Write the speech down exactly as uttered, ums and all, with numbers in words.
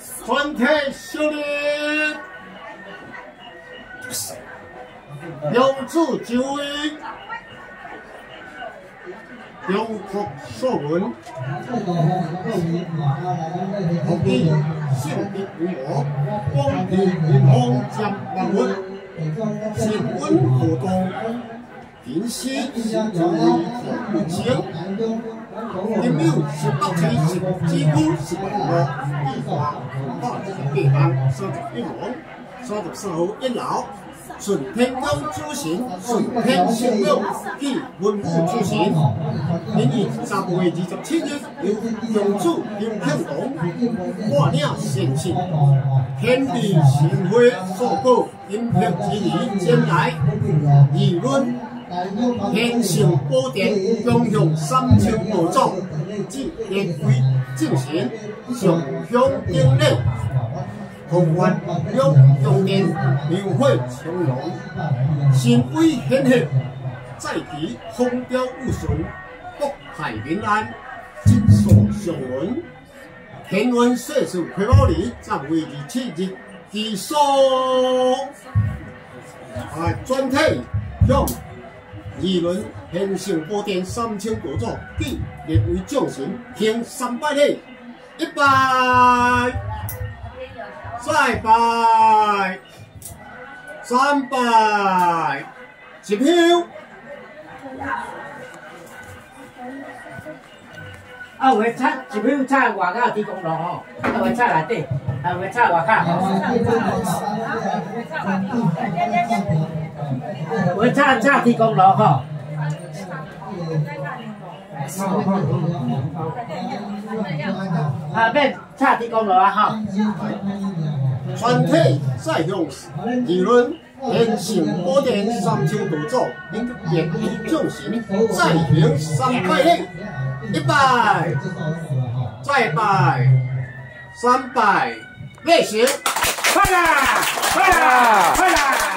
全体胜利，永驻就位，中国所闻，福建性别为我，光平民风将万物，新闻活动，平息新主义和情。 一秒十八期是几乎是万个依法法治的地方，三十一王，三十四号一老，顺天宫主行，顺天圣庙去文武主行。明年三月二十七日，由永驻林庆龙挂领县庆，天地盛会所告，因辟之年将来议论。 天上宝殿供向三千宝座，至列位进行上香顶礼，同愿用用殿庙会从容，神威显赫，在其风调雨顺，国泰民安，金所上文。天愿岁数癸卯年十月二七日寄送，啊，全体向。 二轮天上宝殿三千多座，记列为将神，行三拜礼，一拜，再拜，三拜，一票。 啊，有诶插一票插外口天公炉吼，啊有诶插内底，啊有诶插外口。有诶插插天公炉吼。啊，免插天公炉啊吼。 全体再向二轮天上宝殿三千多座，应列为将神，再行三拜礼。 一拜，再拜，三拜，let's 快啦，快啦，快啦！